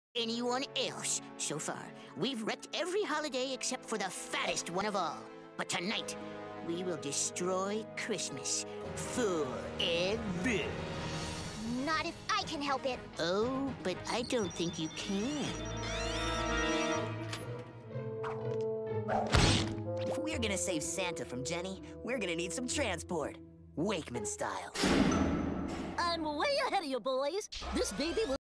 anyone else so far. We've wrecked every holiday except for the fattest one of all. But tonight, we will destroy Christmas forever. Not if I can help it. Oh, but I don't think you can. If we're gonna save Santa from Jenny, we're gonna need some transport. Wakeman style. I'm way ahead of you, boys. This baby will